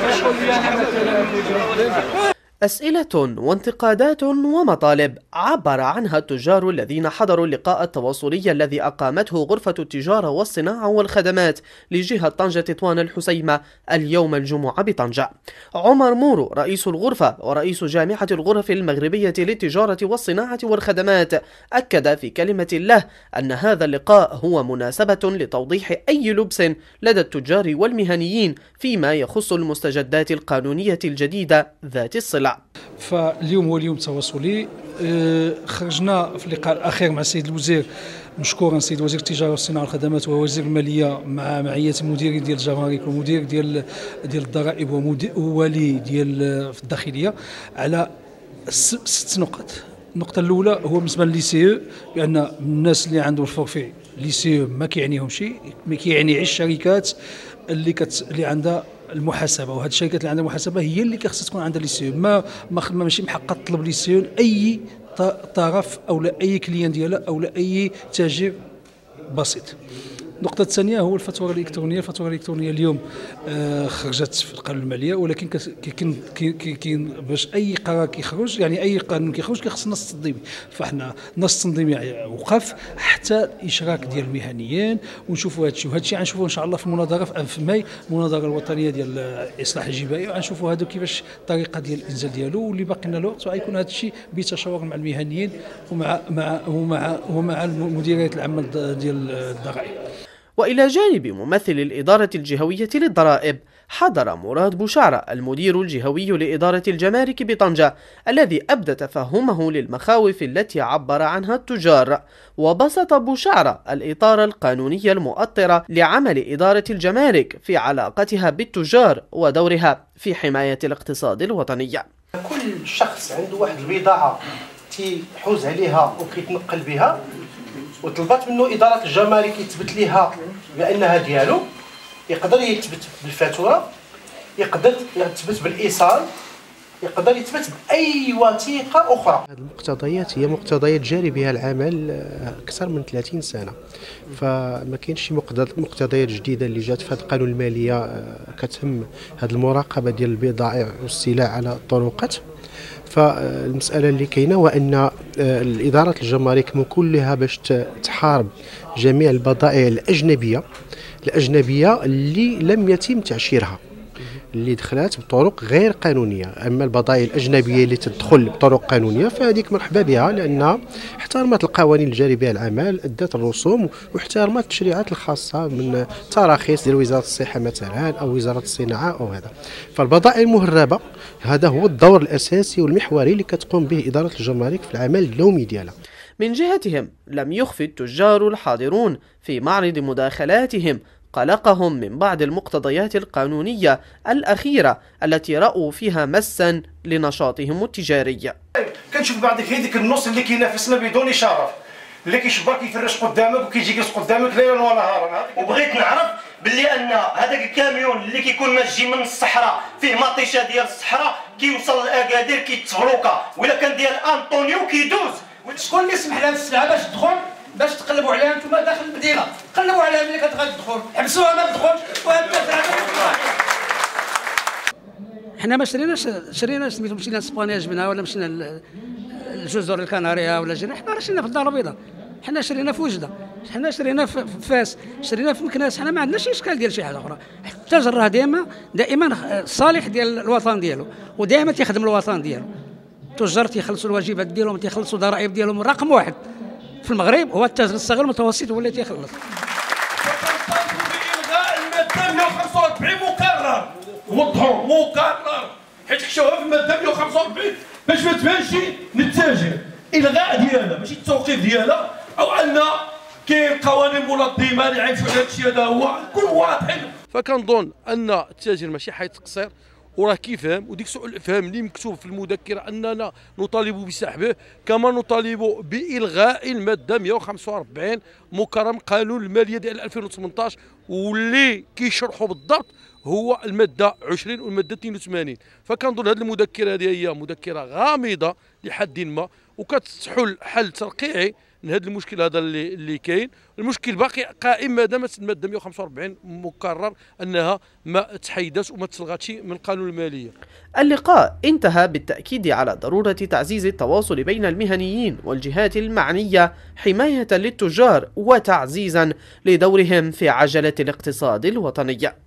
أسئلة وانتقادات ومطالب عبر عنها التجار الذين حضروا اللقاء التواصلي الذي أقامته غرفة التجارة والصناعة والخدمات لجهة طنجة تطوان الحسيمة اليوم الجمعة بطنجة. عمر مورو رئيس الغرفة ورئيس جامعة الغرف المغربية للتجارة والصناعة والخدمات أكد في كلمة له أن هذا اللقاء هو مناسبة لتوضيح أي لبس لدى التجار والمهنيين فيما يخص المستجدات القانونية الجديدة ذات الصلة. فاليوم هو اليوم التواصلي، خرجنا في اللقاء الأخير مع السيد الوزير مشكورا السيد وزير التجارة والصناعة والخدمات ووزير المالية مع معية المدير ديال الجمارك ومدير ديال الضرائب وولي ديال في الداخلية على 6 نقط. النقطة الأولى هو بالنسبة للي سي بأن الناس اللي عندهم الفورفي لي سي ما كيعنيهم شيء، ما كيعني غير الشركات اللي عندها المحاسبه، وهذه الشركات اللي عندها المحاسبه هي اللي خصها تكون عندها لي سي. ماشي من حقها تطلب لي سي اي طرف او لا اي كليان ديالها او لا اي تاجر بسيط. النقطة الثانية هو الفاتورة الإلكترونية. الفاتورة الإلكترونية اليوم خرجت في القانون المالية، ولكن كاين باش أي قرار كيخرج، يعني أي قانون كيخرج كيخص النص التنظيمي، فاحنا النص التنظيمي وقف حتى الإشراك ديال المهنيين ونشوفوا هذا الشيء. وهذا الشيء غنشوفوه إن شاء الله في المناظرة في ماي، المناظرة الوطنية ديال الإصلاح الجبائي، وغنشوفوا هذا كيفاش الطريقة ديال الإنزال ديالو، واللي باقي لنا الوقت وغيكون هذا الشيء بتشاور مع المهنيين ومع المديريات العامة ديال الضرائب. وإلى جانب ممثل الإدارة الجهوية للضرائب حضر مراد بوشعرة المدير الجهوي لإدارة الجمارك بطنجة الذي أبدى تفهمه للمخاوف التي عبر عنها التجار، وبسط بوشعرة الإطار القانوني المؤطر لعمل إدارة الجمارك في علاقتها بالتجار ودورها في حماية الاقتصاد الوطني. كل شخص عنده واحد البضاعة تيحوز عليها وكيتنقل بها وطلبات منه إدارة الجمارك يثبت لها بأنها ديالو، يقدر يثبت بالفاتورة، يقدر يثبت بالإيصال، يقدر يثبت بأي وثيقة أخرى. هذه المقتضيات هي مقتضيات جاري بها العمل أكثر من 30 سنة، فما كاينش شي مقتضيات جديدة اللي جات في هذه القانون المالية كتهم هذه المراقبة ديال البضائع والسلع على الطرقات. فالمسألة اللي كاينة هو أن الإدارة الجمارك من كلها باش تحارب جميع البضائع الأجنبية اللي لم يتم تعشيرها، اللي دخلت بطرق غير قانونية. أما البضائع الأجنبية اللي تدخل بطرق قانونية فهذيك مرحبا بها، لأنها احترمت القوانين الجارية بها العمل، أدت الرسوم واحترمت التشريعات الخاصة من تراخيص ديال وزارة الصحة مثلا أو وزارة الصناعة أو هذا. فالبضائع المهربة هذا هو الدور الأساسي والمحوري اللي كتقوم به إدارة الجمارك في العمل اليومي ديالها. من جهتهم لم يخفي التجار الحاضرون في معرض مداخلاتهم قلقهم من بعض المقتضيات القانونية الأخيرة التي رأوا فيها مسا لنشاطهم التجاري. كنشوف بعض هذيك النص اللي كينافسنا بدون شرف، اللي كيشبر كيفرش قدامك وكيجي يجلس قدامك ليلا ونهارا. وبغيت نعرف باللي ان هذاك الكاميون اللي كيكون ماشي من الصحراء فيه مطيشه ديال الصحراء كيوصل لاكادير كيتفروكا، ولا كان ديال انطونيو كيدوز. شكون اللي سمح لها السلعه باش تدخل باش تقلبوا عليها نتوما داخل المدينه؟ قلبوا عليها ملي كتغادي تدخل، حبسوها ما تدخلش. حنا ما شريناش سميتو مشينا لاسبانيا جبناها ولا مشينا الجزر الكناريه ولا جينا، حنا شرينا في الدار البيضاء، حنا شرينا في وجده، حنا شرينا في فاس، شرينا في مكناس، حنا ما عندناش اشكال ديال شي حاجه اخرى. التاجر راه دائما صالح ديال الوطن ديالو ودائما تيخدم الوطن ديالو. التجار تيخلصوا الواجبات ديالهم، تيخلصوا الضرائب ديالهم. رقم واحد في المغرب هو التاجر الصغير المتوسط هو اللي تيخلص. بإلغاء المادة 145 مكرر، وضحوا مكرر، حيت حشوها في المادة 145 باش ما تبانش للتاجر الغاء ديالها، ماشي التوقيف ديالها، او ان كاين قوانين منظمه اللي عايشوا على هادشي. هذا هو كل واضح. فكنظن ان التاجر ماشي حيت تقصير وراه كيفهم، وديك سوء الافهام اللي مكتوب في المذكره اننا نطالب بسحبه، كما نطالب بالغاء الماده 145 مكرم قانون الماليه ديال 2018 واللي كيشرحوا بالضبط هو الماده 20 والماده 82. فكنظن هذه المذكره هذه هي مذكره غامضه لحد ما، وكتحل حل ترقيعي لهذا المشكل هذا اللي كاين. المشكل باقي قائم ما دامت الماده 145 مكرر انها ما تحيدش وما تلغاتش من قانون الماليه. اللقاء انتهى بالتأكيد على ضرورة تعزيز التواصل بين المهنيين والجهات المعنية حماية للتجار وتعزيزا لدورهم في عجلة الاقتصاد الوطني.